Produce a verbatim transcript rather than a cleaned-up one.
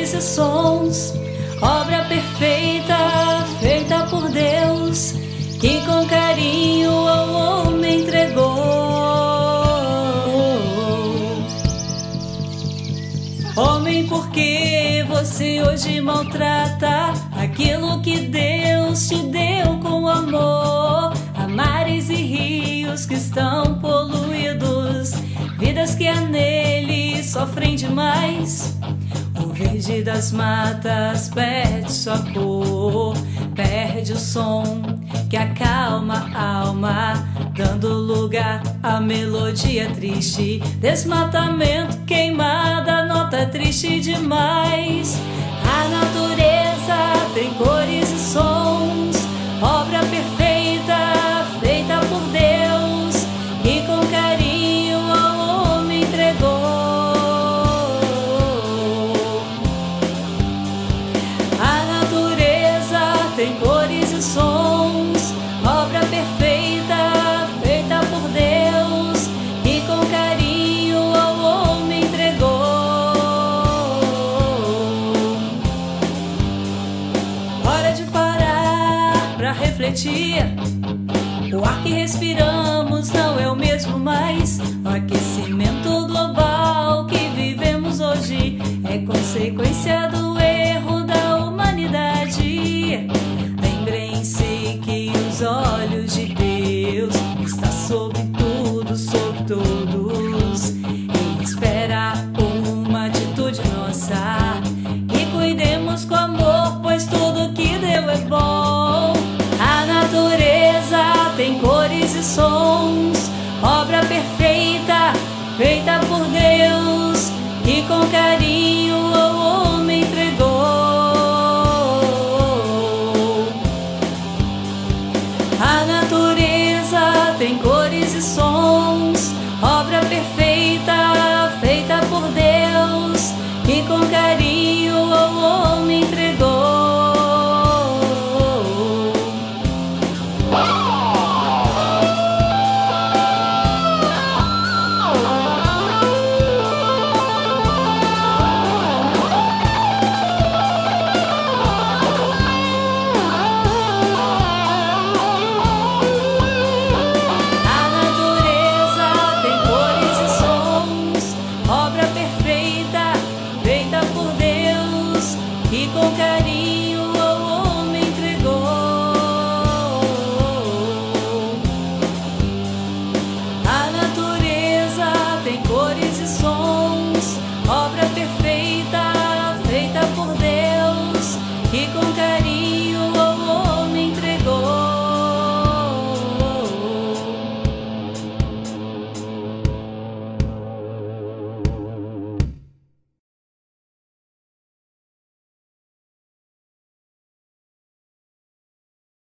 cores e sons, obra perfeita feita por Deus, que com carinho ao homem entregou. Homem, por que você hoje maltrata aquilo que Deus te deu com amor? Há mares e rios que estão poluídos, vidas que há nele sofrem demais. O verde das matas perde sua cor, perde o som que acalma a alma, dando lugar à melodia triste. Desmatamento, queimada, nota triste demais. A natureza tem cores e sons, obra perfeita feita por Deus, e com carinho ao homem entregou. A natureza tem cores e sons, obra perfeita feita por Deus, e com carinho ao homem entregou. Hora de parar pra refletir. O ar que respiramos não é o mesmo mais. O aquecimento global que vivemos hoje é consequência do erro da humanidade. Lembrem-se que os olhos de Deus estão sobre tudo, sobre todos, e espera uma atitude nossa, que cuidemos com amor, pois tudo que deu é bom. A natureza tem cores e sons, obra perfeita